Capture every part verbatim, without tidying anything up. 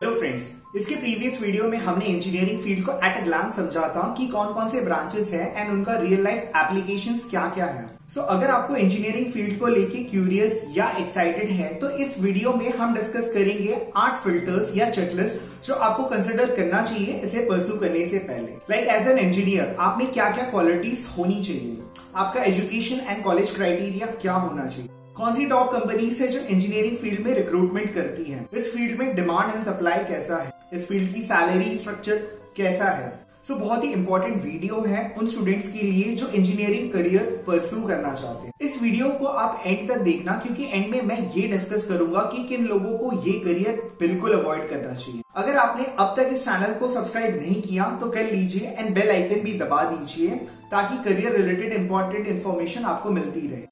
Hello friends, इसके previous video में हमने इंजीनियरिंग फील्ड को एट अ ग्लांस समझा था कि कौन कौन से ब्रांचेस हैं एंड उनका रियल लाइफ एप्लीकेशंस क्या क्या है। सो so, अगर आपको इंजीनियरिंग फील्ड को लेके क्यूरियस या एक्साइटेड है तो इस वीडियो में हम डिस्कस करेंगे आठ फिल्टर्स या चेकलिस्ट जो आपको कंसिडर करना चाहिए इसे परस्यू करने से पहले। लाइक एज एन इंजीनियर आप में क्या क्या क्वालिटीज होनी चाहिए, आपका एजुकेशन एंड कॉलेज क्राइटेरिया क्या होना चाहिए, कौन सी टॉप कंपनीज है जो इंजीनियरिंग फील्ड में रिक्रूटमेंट करती हैं, इस फील्ड में डिमांड एंड सप्लाई कैसा है, इस फील्ड की सैलरी स्ट्रक्चर कैसा है। सो so, बहुत ही इंपॉर्टेंट वीडियो है उन स्टूडेंट्स के लिए जो इंजीनियरिंग करियर परस्यू करना चाहते हैं। इस वीडियो को आप एंड तक देखना क्योंकि एंड में मैं ये डिस्कस करूंगा कि किन लोगों को ये करियर बिल्कुल अवॉइड करना चाहिए। अगर आपने अब तक इस चैनल को सब्सक्राइब नहीं किया तो कर लीजिए एंड बेल आइकन भी दबा दीजिए ताकि करियर रिलेटेड इंपॉर्टेंट इन्फॉर्मेशन आपको मिलती रहे।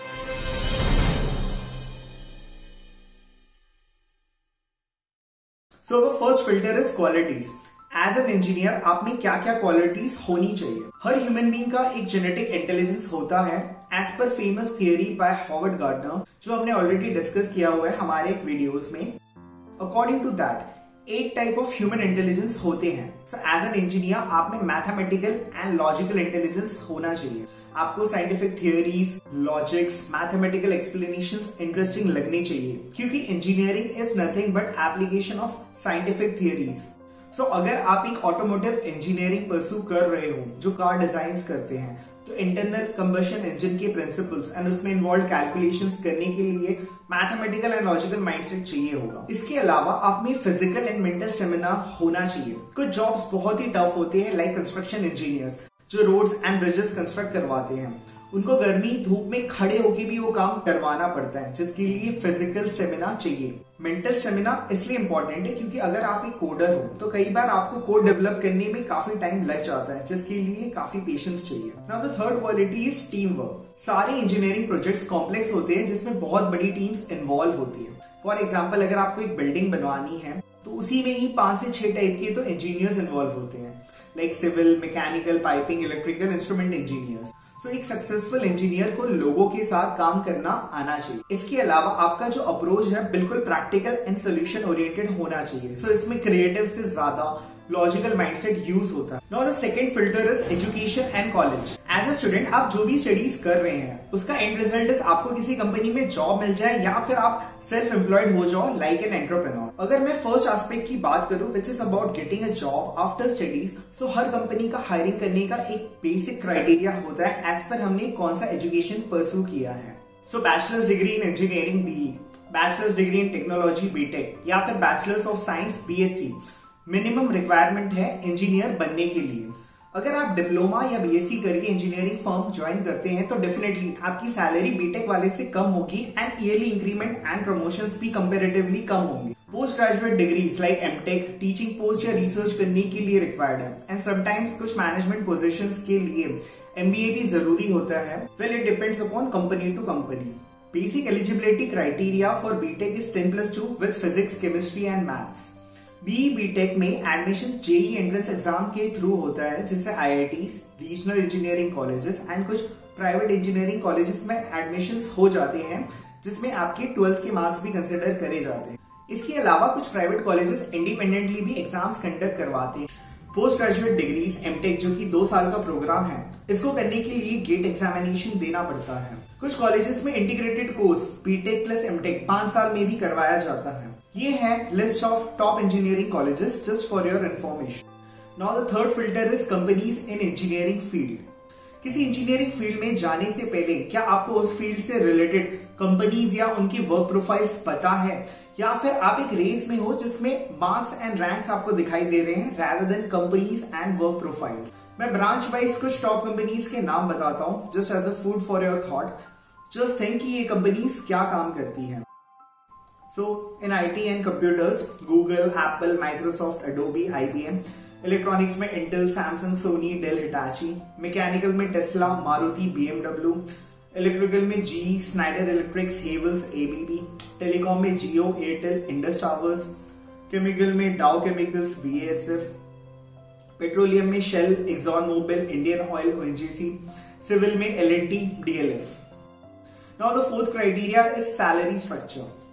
So the first filter is qualities. As an engineer आप में क्या क्या क्वालिटीज होनी चाहिए। हर ह्यूमन बीइंग का एक जेनेटिक इंटेलिजेंस होता है एज पर famous theory by Howard Gardner जो हमने ऑलरेडी डिस्कस किया हुआ है हमारे एक वीडियोस में। According to that eight type of human intelligence होते हैं। सो एज एन इंजीनियर आप में मैथमेटिकल एंड लॉजिकल इंटेलिजेंस होना चाहिए। आपको scientific theories, logics, mathematical explanations interesting लगने चाहिए क्योंकि engineering is nothing but application of scientific theories. So अगर आप एक ऑटोमोटिव इंजीनियरिंग परस्यू कर रहे हो जो कार डिजाइन करते हैं तो इंटरनल कंबशन इंजन के प्रिंसिपल्स एंड उसमें इन्वॉल्व कैलकुलेशंस करने के लिए मैथमेटिकल एंड लॉजिकल माइंडसेट चाहिए होगा। इसके अलावा आप में फिजिकल एंड मेंटल स्टेमिना होना चाहिए। कुछ जॉब्स बहुत ही टफ होते हैं लाइक कंस्ट्रक्शन इंजीनियर्स जो रोड्स एंड ब्रिजेस कंस्ट्रक्ट करवाते हैं। उनको गर्मी धूप में खड़े होकर भी वो काम करवाना पड़ता है जिसके लिए फिजिकल स्टेमिना चाहिए। मेंटल स्टेमिना इसलिए इंपॉर्टेंट है क्योंकि अगर आप एक कोडर हो तो कई बार आपको कोड डेवलप करने में काफी टाइम लग जाता है जिसके लिए काफी पेशेंस चाहिए। Now the third quality is team work. सारे इंजीनियरिंग प्रोजेक्ट्स कॉम्प्लेक्स होते हैं जिसमें बहुत बड़ी टीम्स इन्वॉल्व होती है। फॉर एग्जाम्पल अगर आपको एक बिल्डिंग बनवानी है तो उसी में ही पांच से छह टाइप के तो इंजीनियर्स इन्वॉल्व होते हैं like civil, mechanical, piping, electrical, instrument engineers. So एक सक्सेसफुल इंजीनियर को लोगों के साथ काम करना आना चाहिए। इसके अलावा आपका जो अप्रोच है बिल्कुल प्रैक्टिकल एंड सोल्यूशन ओरिएंटेड होना चाहिए। सो so, इसमें क्रिएटिव से ज्यादा लॉजिकल माइंडसेट यूज होता है। Now the second filter is education and college. As a student आप जो भी स्टडीज कर रहे हैं उसका एंड रिजल्ट इज आपको किसी कंपनी में जॉब मिल जाए या फिर आप सेल्फ एम्प्लॉयड हो जाओ लाइक एन एंटरप्रेन्योर। अगर मैं फर्स्ट एस्पेक्ट की बात करूं which is about getting a job after studies, so हर कंपनी का हायरिंग करने का एक बेसिक क्राइटेरिया होता है एज पर हमने कौन सा एजुकेशन परस्यू किया है। So bachelors degree in engineering BE, bachelors degree in technology BTech या फिर bachelors of science BSc minimum requirement है इंजीनियर बनने के लिए। अगर आप डिप्लोमा या बीएससी करके इंजीनियरिंग फर्म ज्वाइन करते हैं तो डेफिनेटली आपकी सैलरी बीटेक वाले से कम होगी and yearly increment and promotions भी कंपैरेटिवली कम होंगे। Post graduate degrees like MTech teaching post या रिसर्च करने के लिए रिक्वायर्ड है एंड समटाइम्स कुछ मैनेजमेंट पोजीशंस के लिए एमबीए भी जरूरी होता है। Well it depends upon company to company. Basic eligibility criteria for BTech is ten plus two with physics, chemistry and maths. BE BTech में एडमिशन जेई एंट्रेंस एग्जाम के through होता है जिससे IITs, regional engineering colleges and कुछ private engineering colleges में admissions हो जाते हैं जिसमें आपके ट्वेल्थ के मार्क्स भी कंसिडर करे जाते हैं। इसके अलावा कुछ प्राइवेट कॉलेजेस इंडिपेंडेंटली भी एग्जाम्स कंडक्ट करवाते हैं। पोस्ट ग्रेजुएट डिग्रीज एमटेक जो कि दो साल का प्रोग्राम है, इसको करने के लिए गेट एग्जामिनेशन देना पड़ता है। कुछ कॉलेजेस में integrated course BTech plus MTech पांच साल में भी करवाया जाता है। ये है list of top engineering colleges just for your information. Now the third filter is companies in engineering field. किसी इंजीनियरिंग फील्ड में जाने से पहले क्या आपको उस फील्ड से रिलेटेड कंपनीज या उनकी वर्क प्रोफाइल्स पता है या फिर आप एक रेस में हो जिसमें मार्क्स एंड रैंक्स आपको दिखाई दे रहे हैं rather than companies and work profiles. मैं ब्रांच वाइज कुछ टॉप कंपनीज के नाम बताता हूं just as a food for your thought. Just think कि ये कंपनीज क्या काम करती हैं। So in I T and computers, Google, Apple, Microsoft, Adobe, I B M, electronics में Intel, Samsung, Sony, Dell, Hitachi, mechanical में Tesla, Maruti, B M W, electrical में G E, Schneider Electric, Havells, A B B, telecom में Jio, Airtel, Indus Towers, chemical में Dow Chemicals, B A S F, petroleum में Shell, Exxon Mobil, Indian Oil, O N G C, civil में L and T, D L F. Now the fourth criteria is salary structure.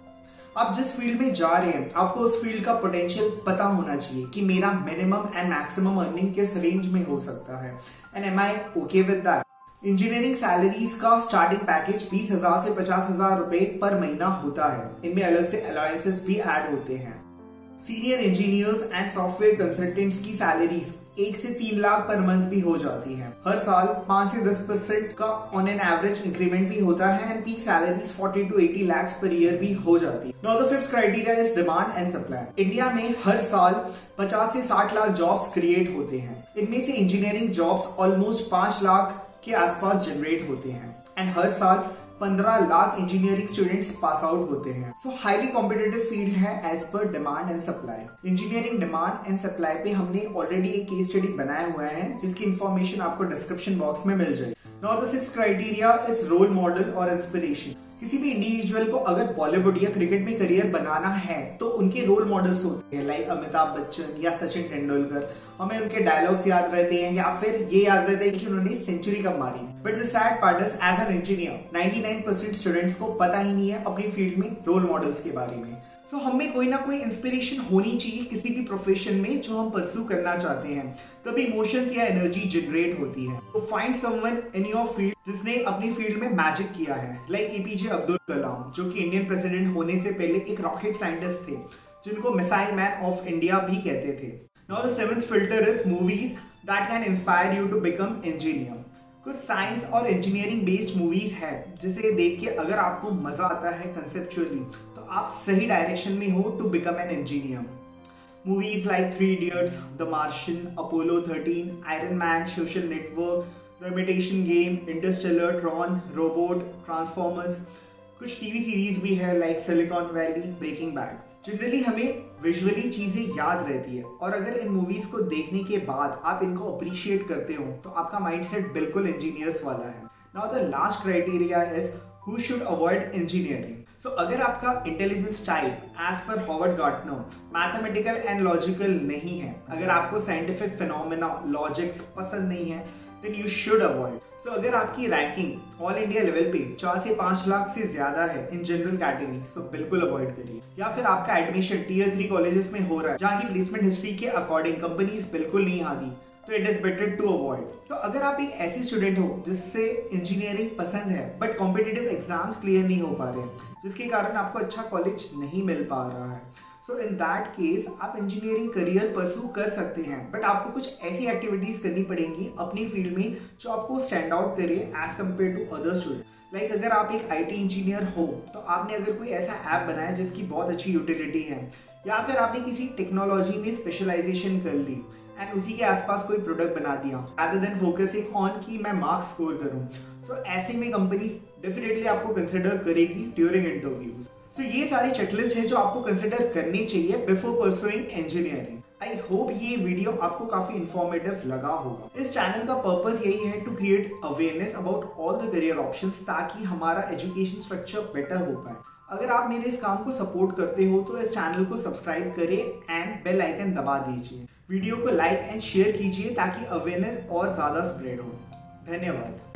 आप जिस field में जा रहे हैं आपको उस फील्ड का पोटेंशियल पता होना चाहिए कि मेरा मिनिमम एंड मैक्सिमम अर्निंग किस रेंज में हो सकता है, and am I okay with that. Engineering salaries का स्टार्टिंग पैकेज बीस हजार से पचास हजार रुपए पर महीना होता है। इनमें अलग से अलाउंसेस भी ऐड होते हैं। Senior engineers and software consultants की सैलरीज एक से तीन लाख पर मंथ भी हो जाती है। हर साल पांच से दस परसेंट का ऑन एन एवरेज इंक्रीमेंट भी होता है एंड पीक सैलरीज चालीस टू अस्सी लाख पर ईयर भी हो जाती है। Now the fifth criteria is demand and supply. India में हर साल पचास से साठ लाख जॉब्स क्रिएट होते हैं। इनमें से इंजीनियरिंग जॉब्स ऑलमोस्ट पांच लाख के आसपास जनरेट होते हैं एंड हर साल पंद्रह lakh engineering students pass out होते हैं। सो हाईली कॉम्पिटिटिव फील्ड है as per demand and supply. Engineering demand and supply पे हमने ऑलरेडी एक केस स्टडी बनाया हुआ है जिसकी इन्फॉर्मेशन आपको डिस्क्रिप्शन बॉक्स में मिल जाएगी। Now the sixth criteria is role model और इंस्पिरेशन। किसी भी इंडिविजुअल को अगर बॉलीवुड या क्रिकेट में करियर बनाना है तो उनके रोल मॉडल्स होते हैं, लाइक अमिताभ बच्चन या सचिन तेंदुलकर। हमें उनके डायलॉग्स याद रहते हैं या फिर ये याद रहता है कि उन्होंने सेंचुरी कब मारी। But the sad part is as an engineer निन्यानवे परसेंट स्टूडेंट्स को पता ही नहीं है अपनी फील्ड में रोल मॉडल्स के बारे में। सो so, हमें कोई ना कोई इंस्पिरेशन होनी चाहिए किसी भी प्रोफेशन में जो हम परस्यू करना चाहते हैं, तभी इमोशंस या एनर्जी जनरेट होती है। तो find someone in your field जिसने अपनी फील्ड में मैजिक किया है, लाइक एपीजे अब्दुल कलाम जो कि इंडियन प्रेसिडेंट होने से पहले एक रॉकेट साइंटिस्ट थे जिनको मिसाइल मैन ऑफ इंडिया भी कहते थे। Now the seventh filter is movies that can inspire you to become engineer. कुछ साइंस और इंजीनियरिंग बेस्ड मूवीज है जिसे देख के अगर आपको मजा आता है कंसेप्चुअली तो आप सही डायरेक्शन में हो to become an engineer. Movies like Three Idiots, The Martian, Apollo Thirteen, Iron Man, Social Network, The Imitation Game, Interstellar, Tron, Robot, Transformers. कुछ टीवी सीरीज भी है like Silicon Valley, Breaking Bad. Generally हमें visually चीजें याद रहती है और अगर इन मूवीज को देखने के बाद आप इनको अप्रिशिएट करते हो तो आपका माइंडसेट बिल्कुल इंजीनियर्स वाला है। Now the last criteria is who should avoid engineering. So अगर आपका intelligence type as per Howard Gardner mathematical and logical नहीं है, अगर आपको साइंटिफिक फिनोमेना लॉजिक्स पसंद नहीं है, then you should avoid. So अगर आपकी रैंकिंग ऑल इंडिया लेवल पे चार से पांच लाख से ज्यादा है इन जनरल कैटेगरी, सो बिल्कुल अवॉइड करिए। या फिर आपका एडमिशन टीयर थ्री कॉलेजेस में हो रहा है जहाँ की प्लेसमेंट हिस्ट्री के अकॉर्डिंग कंपनीज बिल्कुल नहीं आती, तो it is better to avoid. तो अगर आप एक ऐसी स्टूडेंट हो जिससे इंजीनियरिंग पसंद है बट कॉम्पिटिटिव एग्जाम्स क्लियर नहीं हो पा रहे हैं जिसके कारण आपको अच्छा कॉलेज नहीं मिल पा रहा है, सो इन दैट केस आप इंजीनियरिंग करियर परस्यू कर सकते हैं। बट आपको कुछ ऐसी एक्टिविटीज करनी पड़ेंगी अपनी फील्ड में जो आपको स्टैंड आउट करे as compare to other student. Like अगर आप एक आईटी इंजीनियर हो तो आपने अगर कोई ऐसा ऐप बनाया जिसकी बहुत अच्छी यूटिलिटी है, या फिर आपने किसी टेक्नोलॉजी में स्पेशलाइजेशन कर ली एंड उसी के आसपास कोई प्रोडक्ट बना दिया rather than फोकसिंग ऑन कि मैं मार्क्स स्कोर करूं, सो so, ऐसे में कंपनी डेफिनेटली आपको कंसिडर करेगी ड्यूरिंग इंटरव्यूज। सो ये सारी चेकलिस्ट है जो आपको कंसिडर करनी चाहिए before pursuing engineering. I hope ये वीडियो आपको काफी इंफॉर्मेटिव लगा होगा। इस चैनल का पर्पस यही है to create awareness about all the career options ताकि हमारा एजुकेशन स्ट्रक्चर बेटर हो पाए। अगर आप मेरे इस काम को सपोर्ट करते हो तो इस चैनल को सब्सक्राइब करें एंड बेल आइकन दबा दीजिए। वीडियो को लाइक एंड शेयर कीजिए ताकि अवेयरनेस और ज्यादा स्प्रेड हो। धन्यवाद।